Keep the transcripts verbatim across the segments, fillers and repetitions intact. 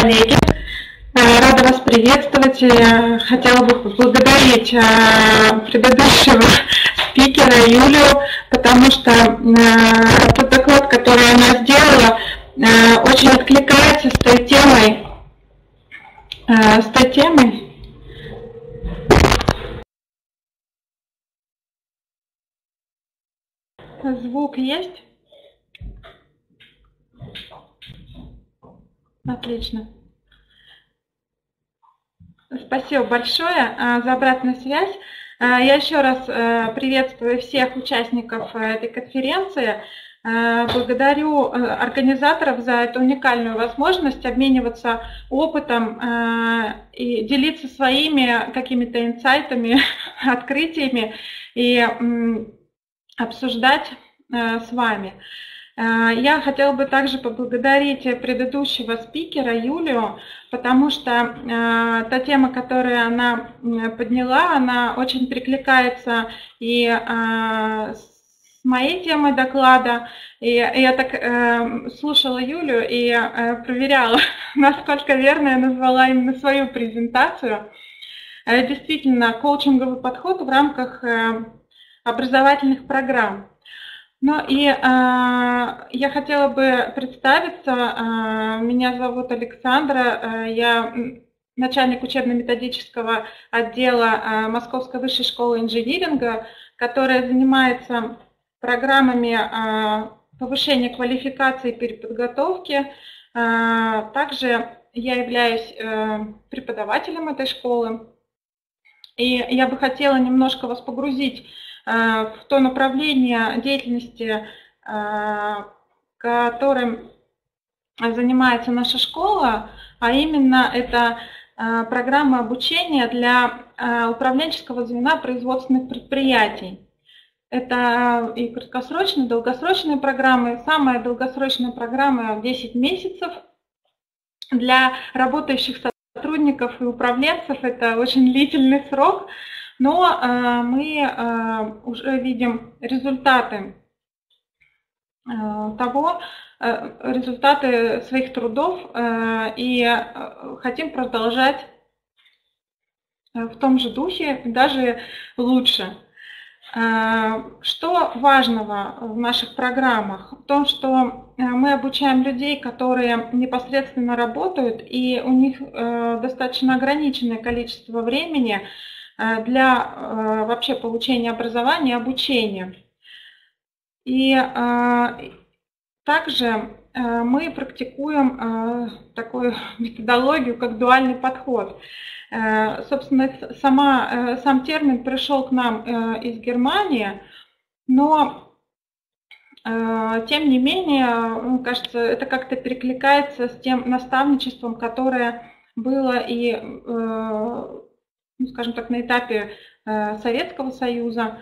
коллеги, рада вас приветствовать. Я хотела бы поблагодарить предыдущего спикера Юлию, потому что тот доклад, который она сделала, очень откликается с той темой, с той темой. Звук есть? Отлично. Спасибо большое за обратную связь. Я еще раз приветствую всех участников этой конференции. Благодарю организаторов за эту уникальную возможность обмениваться опытом и делиться своими какими-то инсайтами, открытиями и обсуждать с вами. Я хотела бы также поблагодарить предыдущего спикера Юлию, потому что та тема, которую она подняла, она очень перекликается и с моей темой доклада. И я так слушала Юлю и проверяла, насколько верно я назвала именно свою презентацию. Действительно, коучинговый подход в рамках образовательных программ. Ну и э, я хотела бы представиться. Э, меня зовут Александра, э, я начальник учебно-методического отдела э, Московской высшей школы инжиниринга, которая занимается программами э, повышения квалификации и переподготовки. Э, также я являюсь э, преподавателем этой школы. И я бы хотела немножко вас погрузить в то направление деятельности, которым занимается наша школа, а именно это программа обучения для управленческого звена производственных предприятий. Это и краткосрочные, и долгосрочные программы. Самая долгосрочная программа десять месяцев. Для работающих сотрудников и управленцев это очень длительный срок. Но э, мы э, уже видим результаты э, того, э, результаты своих трудов э, и э, хотим продолжать в том же духе, даже лучше. Э, что важного в наших программах? В том, что мы обучаем людей, которые непосредственно работают, и у них э, достаточно ограниченное количество времени для э, вообще получения образования и обучения. И э, также э, мы практикуем э, такую методологию, как дуальный подход. Э, собственно, сама, э, сам термин пришел к нам э, из Германии, но э, тем не менее, мне кажется, это как-то перекликается с тем наставничеством, которое было и э, скажем так, на этапе Советского Союза,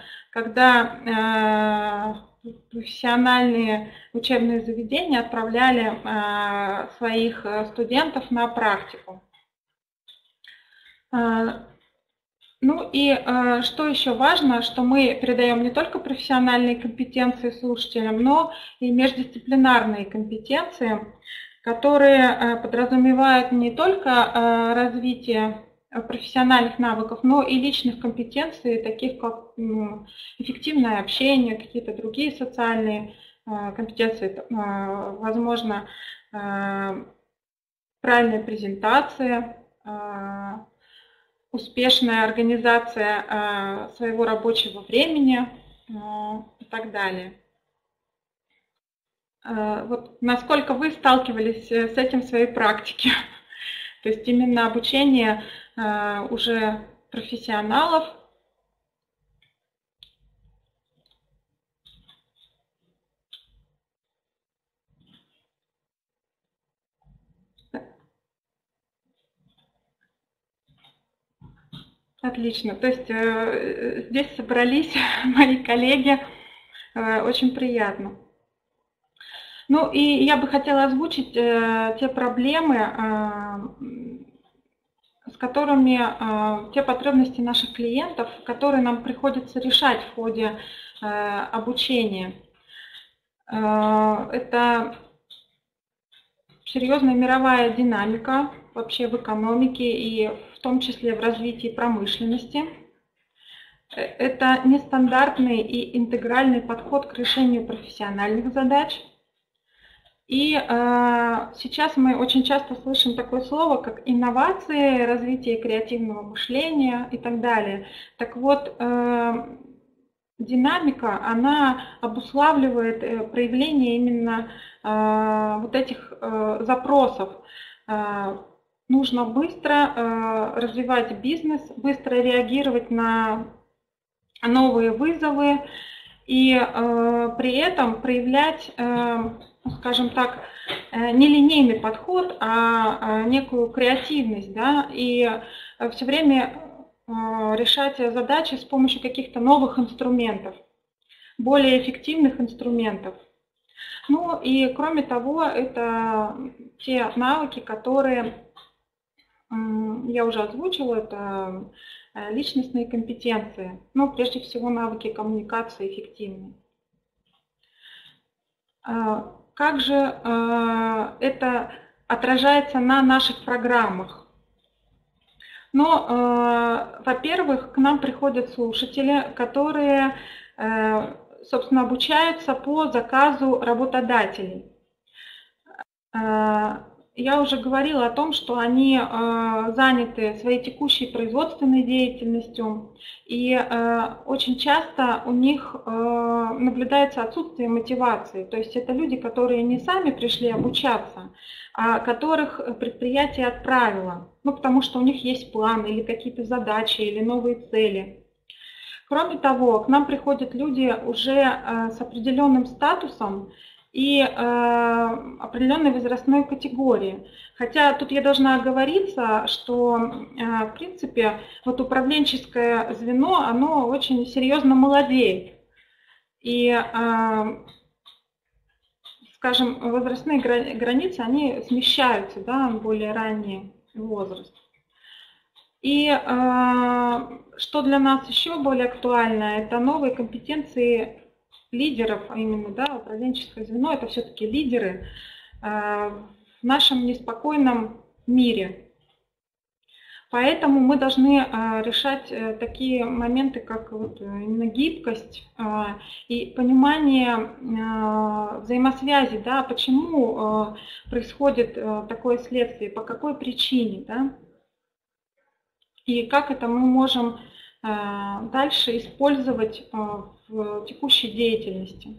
когда профессиональные учебные заведения отправляли своих студентов на практику. Ну и что еще важно, что мы передаем не только профессиональные компетенции слушателям, но и междисциплинарные компетенции, которые подразумевают не только развитие профессиональных навыков, но и личных компетенций, таких как эффективное общение, какие-то другие социальные компетенции, возможно, правильная презентация, успешная организация своего рабочего времени и так далее. Вот насколько вы сталкивались с этим в своей практике? То есть именно обучение э, уже профессионалов. Отлично. То есть э, здесь собрались мои коллеги. Э, очень приятно. Ну и я бы хотела озвучить э, те проблемы, э, с которыми, э, те потребности наших клиентов, которые нам приходится решать в ходе э, обучения. Э, это серьезная мировая динамика вообще в экономике и в том числе в развитии промышленности. Это нестандартный и интегральный подход к решению профессиональных задач. И э, сейчас мы очень часто слышим такое слово, как инновации, развитие креативного мышления и так далее. Так вот, э, динамика, она обуславливает э, проявление именно э, вот этих э, запросов. Э, нужно быстро э, развивать бизнес, быстро реагировать на новые вызовы и э, при этом проявлять, э, скажем так, э, нелинейный подход, а, а некую креативность, да, и все время э, решать задачи с помощью каких-то новых инструментов, более эффективных инструментов. Ну и кроме того, это те навыки, которые э, я уже озвучила, это личностные компетенции, но прежде всего навыки коммуникации эффективны. Как же это отражается на наших программах? Но, во-первых, к нам приходят слушатели, которые, собственно, обучаются по заказу работодателей. Я уже говорила о том, что они э, заняты своей текущей производственной деятельностью, и э, очень часто у них э, наблюдается отсутствие мотивации. То есть это люди, которые не сами пришли обучаться, а которых предприятие отправило, ну, потому что у них есть план или какие-то задачи, или новые цели. Кроме того, к нам приходят люди уже э, с определенным статусом и э, определенной возрастной категории. Хотя тут я должна оговориться, что э, в принципе вот управленческое звено, оно очень серьезно молодеет. И, э, скажем, возрастные границы, они смещаются, да, в более ранний возраст. И э, что для нас еще более актуально, это новые компетенции лидеров, а именно, да, управленческое звено, это все-таки лидеры э, в нашем неспокойном мире. Поэтому мы должны э, решать э, такие моменты, как вот, именно гибкость э, и понимание э, взаимосвязи, да, почему э, происходит э, такое следствие, по какой причине, да, и как это мы можем э, дальше использовать э, в текущей деятельности.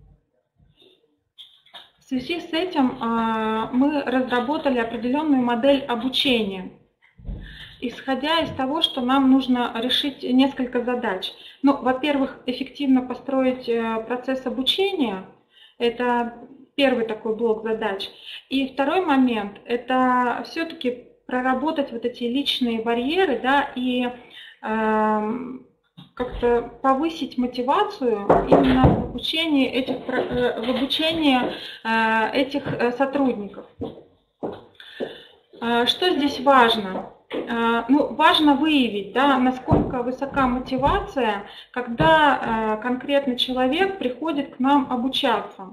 В связи с этим мы разработали определенную модель обучения, исходя из того, что нам нужно решить несколько задач. Ну, во-первых, эффективно построить процесс обучения, это первый такой блок задач. И второй момент, это все-таки проработать вот эти личные барьеры, да, и э, как-то повысить мотивацию именно в обучении этих, в обучении этих сотрудников. Что здесь важно? Ну, важно выявить, да, насколько высока мотивация, когда конкретный человек приходит к нам обучаться.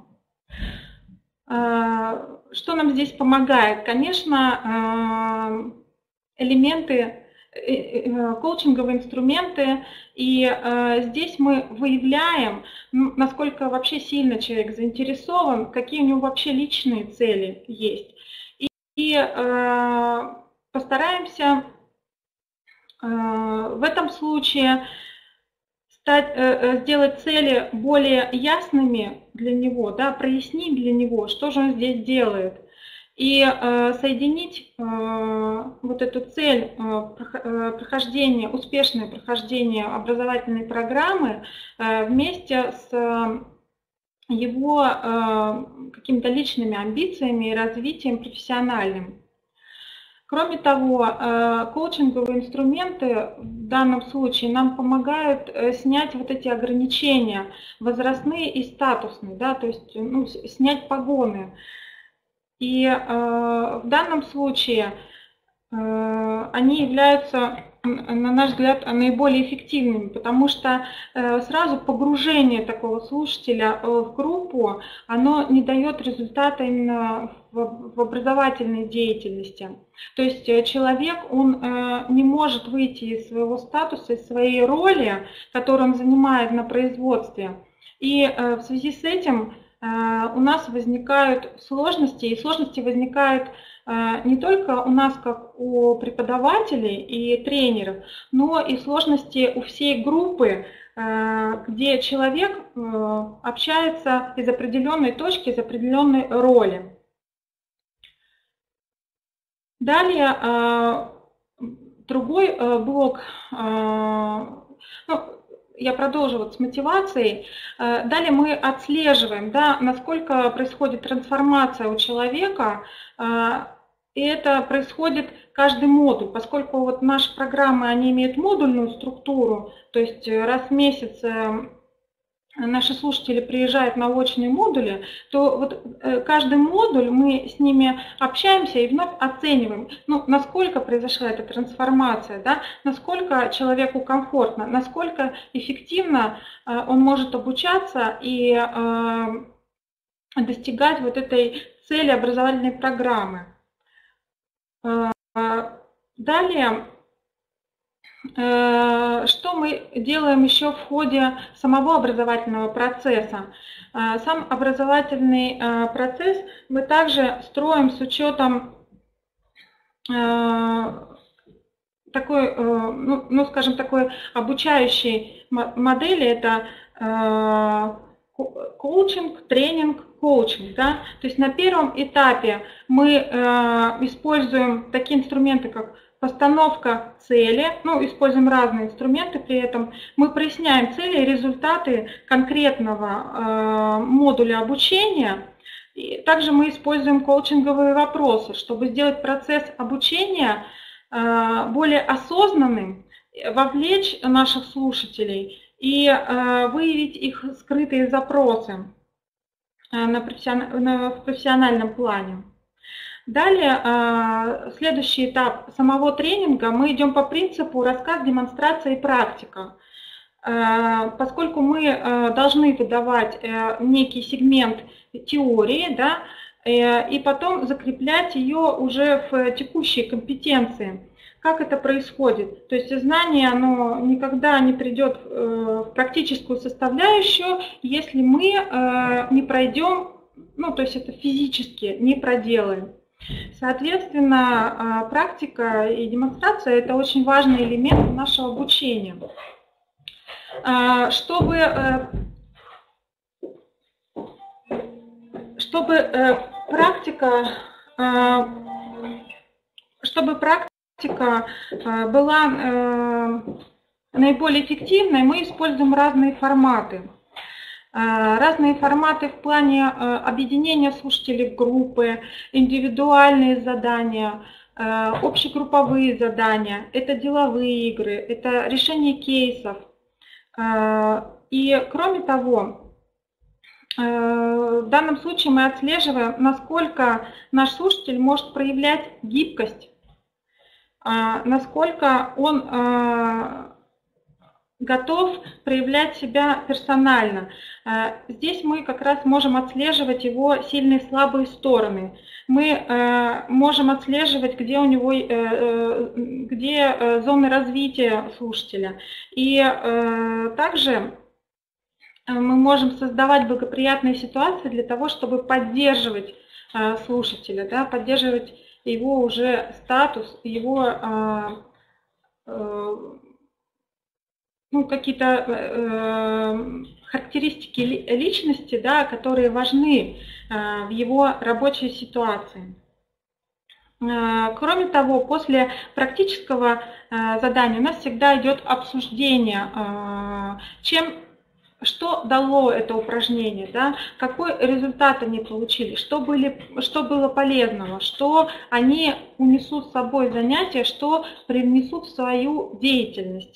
Что нам здесь помогает? Конечно, элементы, коучинговые инструменты, и э, здесь мы выявляем, ну, насколько вообще сильно человек заинтересован, какие у него вообще личные цели есть. И, и э, постараемся э, в этом случае стать, э, сделать цели более ясными для него, да, прояснить для него, что же он здесь делает. И э, соединить э, вот эту цель э, прохождения, успешное прохождение образовательной программы э, вместе с э, его э, какими-то личными амбициями и развитием профессиональным. Кроме того, э, коучинговые инструменты в данном случае нам помогают э, снять вот эти ограничения возрастные и статусные, да, то есть, ну, снять погоны. И э, в данном случае э, они являются на наш взгляд, наиболее эффективными, потому что сразу погружение такого слушателя в группу, оно не дает результата именно в образовательной деятельности. То есть человек, он не может выйти из своего статуса, из своей роли, которую он занимает на производстве. И в связи с этим у нас возникают сложности, и сложности возникают не только у нас, как у преподавателей и тренеров, но и сложности у всей группы, где человек общается из определенной точки, из определенной роли. Далее другой блок, ну, я продолжу вот с мотивацией. Далее мы отслеживаем, да, насколько происходит трансформация у человека, и это происходит каждый модуль, поскольку вот наши программы, они имеют модульную структуру, то есть раз в месяц наши слушатели приезжают на очные модули, то вот каждый модуль мы с ними общаемся и вновь оцениваем, ну, насколько произошла эта трансформация, да, насколько человеку комфортно, насколько эффективно он может обучаться и достигать вот этой цели образовательной программы. Далее, что мы делаем еще в ходе самого образовательного процесса? Сам образовательный процесс мы также строим с учетом такой, ну, ну скажем, такой обучающей модели, это коучинг, тренинг, коучинг. Да? То есть на первом этапе мы используем такие инструменты, как постановка цели, ну, используем разные инструменты при этом. Мы проясняем цели и результаты конкретного э, модуля обучения. И также мы используем коучинговые вопросы, чтобы сделать процесс обучения э, более осознанным, вовлечь наших слушателей и э, выявить их скрытые запросы э, на профессион... на, в профессиональном плане. Далее, следующий этап самого тренинга, мы идем по принципу рассказ, демонстрация и практика. Поскольку мы должны выдавать некий сегмент теории, да, и потом закреплять ее уже в текущие компетенции. Как это происходит? То есть знание, оно никогда не придет в практическую составляющую, если мы не пройдем, ну, то есть это физически не проделаем. Соответственно, практика и демонстрация – это очень важный элемент нашего обучения. Чтобы, чтобы практика, чтобы практика была наиболее эффективной, мы используем разные форматы. Разные форматы в плане объединения слушателей в группы, индивидуальные задания, общегрупповые задания, это деловые игры, это решение кейсов. И кроме того, в данном случае мы отслеживаем, насколько наш слушатель может проявлять гибкость, насколько он готов проявлять себя персонально. Здесь мы как раз можем отслеживать его сильные и слабые стороны. Мы можем отслеживать, где у него, где зоны развития слушателя. И также мы можем создавать благоприятные ситуации для того, чтобы поддерживать слушателя, да, поддерживать его уже статус, его ну, какие-то э, характеристики личности, да, которые важны э, в его рабочей ситуации. Э, кроме того, после практического э, задания у нас всегда идет обсуждение, э, чем, что дало это упражнение, да, какой результат они получили, что, были, что было полезного, что они унесут с собой занятия, что привнесут в свою деятельность.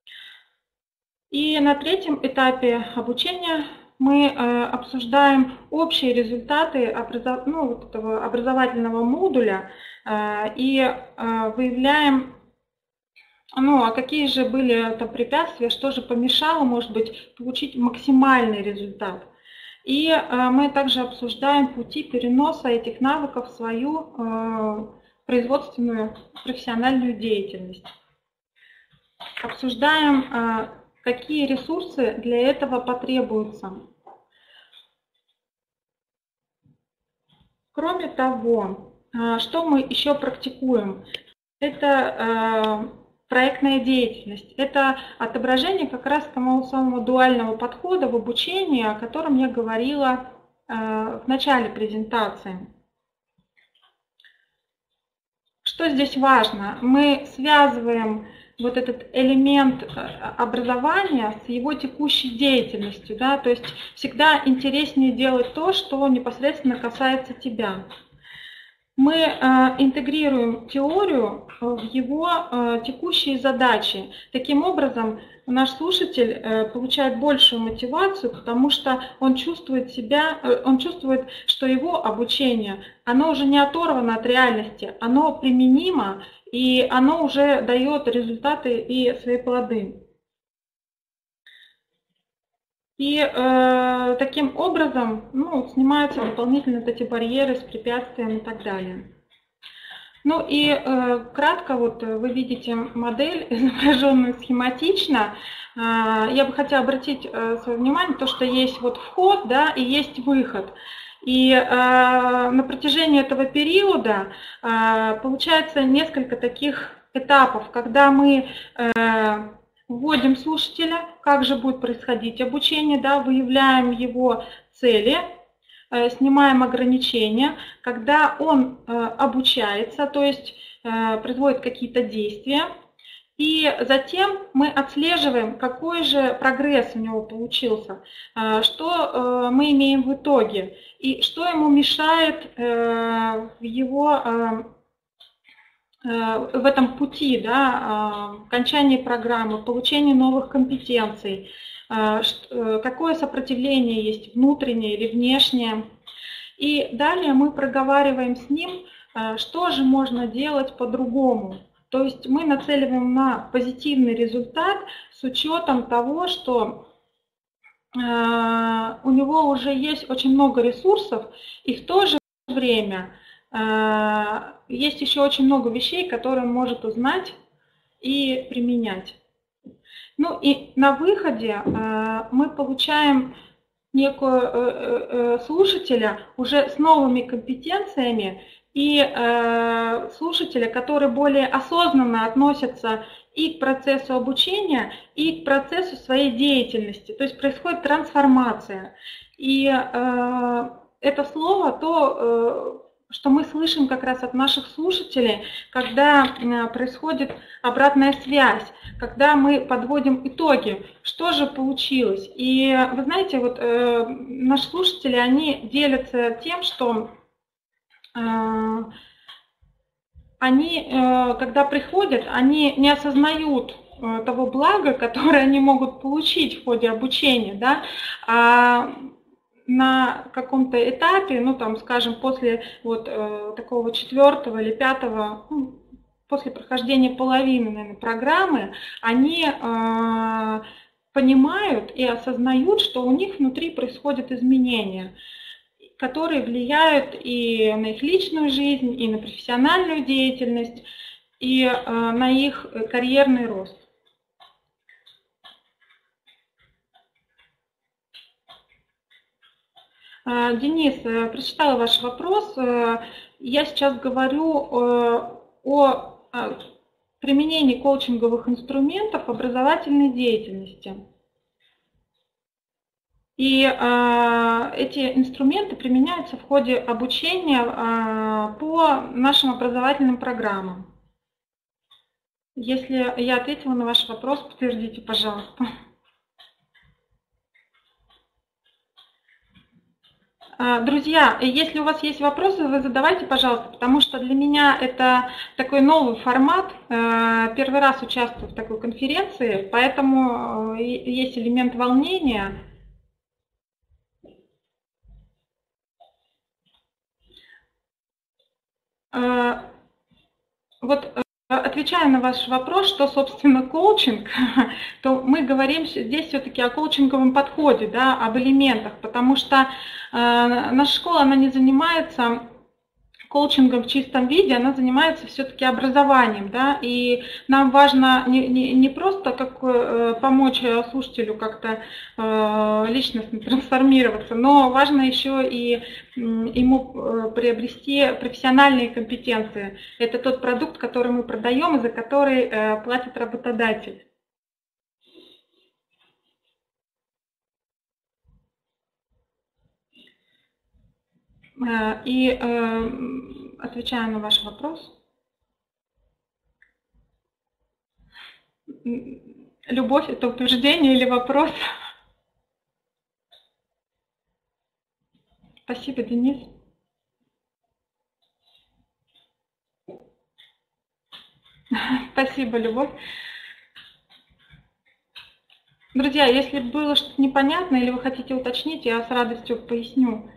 И на третьем этапе обучения мы обсуждаем общие результаты образов... ну, вот этого образовательного модуля и выявляем Ну, а какие же были там препятствия, что же помешало, может быть, получить максимальный результат? И мы также обсуждаем пути переноса этих навыков в свою производственную профессиональную деятельность. Обсуждаем, какие ресурсы для этого потребуются. Кроме того, что мы еще практикуем? Это проектная деятельность. Это отображение как раз того самого дуального подхода в обучении, о котором я говорила в начале презентации. Что здесь важно? Мы связываем вот этот элемент образования с его текущей деятельностью. Да? То есть всегда интереснее делать то, что непосредственно касается тебя. Мы интегрируем теорию в его текущие задачи. Таким образом, наш слушатель получает большую мотивацию, потому что он чувствует себя, он чувствует, что его обучение, оно уже не оторвано от реальности, оно применимо, и оно уже дает результаты и свои плоды. И э, таким образом ну, снимаются дополнительно вот эти барьеры с препятствиями и так далее. Ну и э, кратко вот вы видите модель, изображенную схематично. Э, я бы хотела обратить э, свое внимание на то, что есть вот вход, да, и есть выход. И э, на протяжении этого периода э, получается несколько таких этапов, когда мы э, вводим слушателя, как же будет происходить обучение, да, выявляем его цели, снимаем ограничения, когда он обучается, то есть производит какие-то действия, и затем мы отслеживаем, какой же прогресс у него получился, что мы имеем в итоге, и что ему мешает в его в этом пути, да, окончании программы, получении новых компетенций, какое сопротивление есть внутреннее или внешнее. И далее мы проговариваем с ним, что же можно делать по-другому. То есть мы нацеливаем на позитивный результат с учетом того, что у него уже есть очень много ресурсов, и в то же время есть еще очень много вещей, которые он может узнать и применять. Ну и на выходе мы получаем некого слушателя уже с новыми компетенциями и слушателя, который более осознанно относится и к процессу обучения, и к процессу своей деятельности. То есть происходит трансформация. И это слово то, что мы слышим как раз от наших слушателей, когда происходит обратная связь, когда мы подводим итоги, что же получилось. И вы знаете, вот э, наши слушатели, они делятся тем, что э, они, э, когда приходят, они не осознают э, того блага, которое они могут получить в ходе обучения, да, а на каком-то этапе, ну там, скажем, после вот э, такого четвертого или пятого, ну, после прохождения половины, наверное, программы, они э, понимают и осознают, что у них внутри происходят изменения, которые влияют и на их личную жизнь, и на профессиональную деятельность, и э, на их карьерный рост. Денис, прочитала ваш вопрос. Я сейчас говорю о применении коучинговых инструментов в образовательной деятельности. И эти инструменты применяются в ходе обучения по нашим образовательным программам. Если я ответила на ваш вопрос, подтвердите, пожалуйста. Друзья, если у вас есть вопросы, вы задавайте, пожалуйста, потому что для меня это такой новый формат. Первый раз участвую в такой конференции, поэтому есть элемент волнения. Вот отвечая на ваш вопрос, что, собственно, коучинг, то мы говорим здесь все-таки о коучинговом подходе, да, об элементах, потому что э, наша школа, она не занимается коучингом в чистом виде, она занимается все-таки образованием, да, и нам важно не, не, не просто как, э, помочь слушателю как-то э, личностно трансформироваться, но важно еще и э, ему э, приобрести профессиональные компетенции. Это тот продукт, который мы продаем и за который э, платит работодатель. И э, отвечая на ваш вопрос, любовь – это утверждение или вопрос? Спасибо, Денис. Спасибо, Любовь. Друзья, если было что-то непонятно или вы хотите уточнить, я с радостью поясню.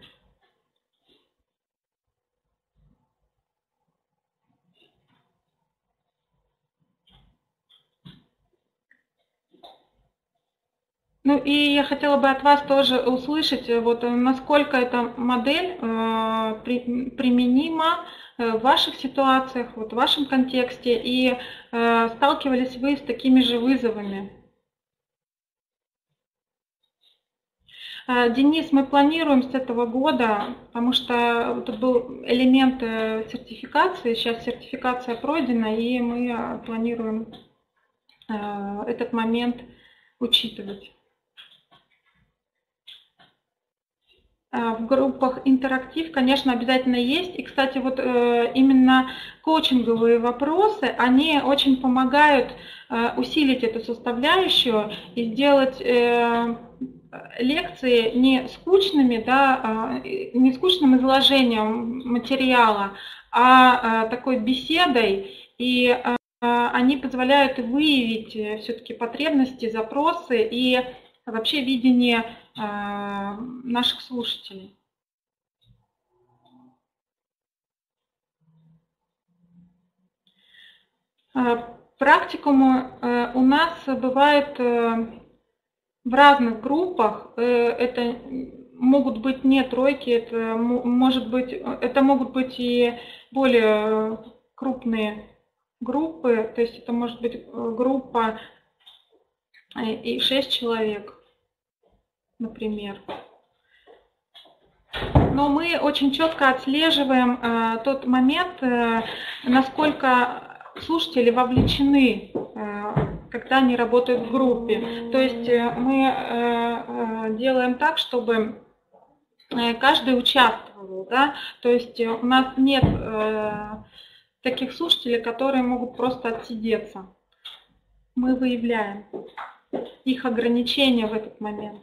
Ну и я хотела бы от вас тоже услышать, вот, насколько эта модель э, при, применима в ваших ситуациях, вот, в вашем контексте, и э, сталкивались вы с такими же вызовами. Э, Денис, мы планируем с этого года, потому что тут был элемент сертификации, сейчас сертификация пройдена, и мы планируем э, этот момент учитывать. В группах интерактив, конечно, обязательно есть. И, кстати, вот э, именно коучинговые вопросы, они очень помогают э, усилить эту составляющую и сделать э, лекции не скучными, да, э, не скучным изложением материала, а э, такой беседой. И э, они позволяют выявить все-таки потребности, запросы и вообще видение наших слушателей. Практикумы у нас бывают в разных группах. Это могут быть не тройки, это может быть, это могут быть и более крупные группы, то есть это может быть группа и шесть человек, например. Но мы очень четко отслеживаем э, тот момент, э, насколько слушатели вовлечены, э, когда они работают в группе. То есть э, мы э, делаем так, чтобы каждый участвовал. Да? То есть у нас нет э, таких слушателей, которые могут просто отсидеться. Мы выявляем их ограничения в этот момент.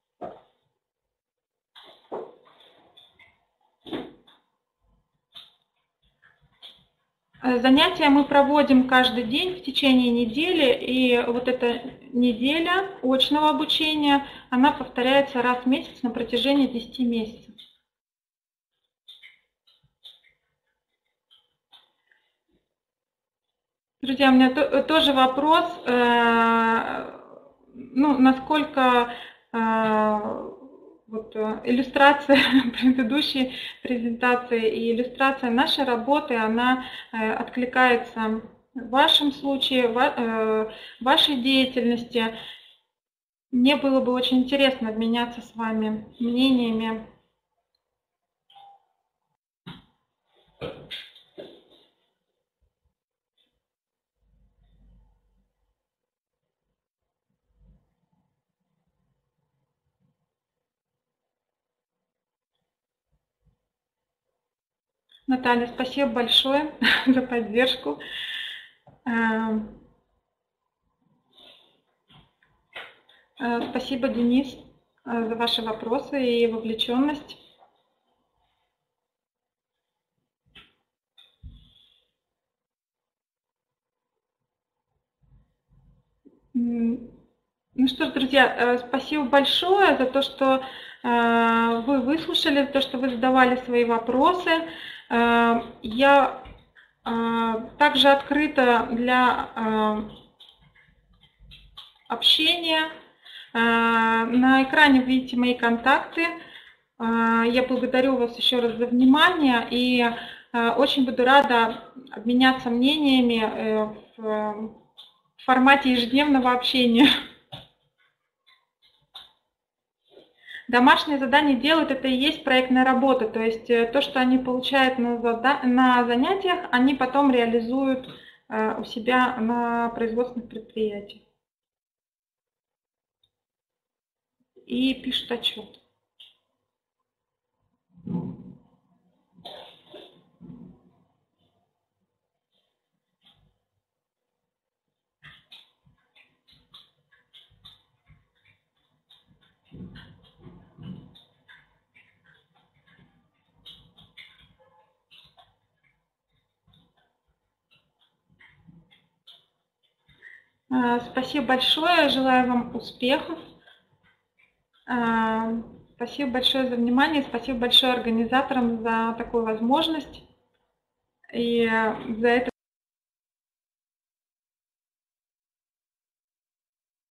Занятия мы проводим каждый день в течение недели, и вот эта неделя очного обучения, она повторяется раз в месяц на протяжении десяти месяцев. Друзья, у меня тоже вопрос, ну, насколько вот иллюстрация предыдущей презентации и иллюстрация нашей работы, она откликается в вашем случае, в вашей деятельности. Мне было бы очень интересно обменяться с вами мнениями. Наталья, спасибо большое за поддержку. Спасибо, Денис, за ваши вопросы и вовлеченность. Ну что ж, друзья, спасибо большое за то, что вы выслушали, за то, что вы задавали свои вопросы. Я Также открыто для общения. На экране видите мои контакты. Я благодарю вас еще раз за внимание и очень буду рада обменяться мнениями в формате ежедневного общения. Домашние задания делают, это и есть проектная работа, то есть то, что они получают на, зада... на занятиях, они потом реализуют у себя на производственных предприятиях. И пишут отчет. Спасибо большое, желаю вам успехов. Спасибо большое за внимание, спасибо большое организаторам за такую возможность и за это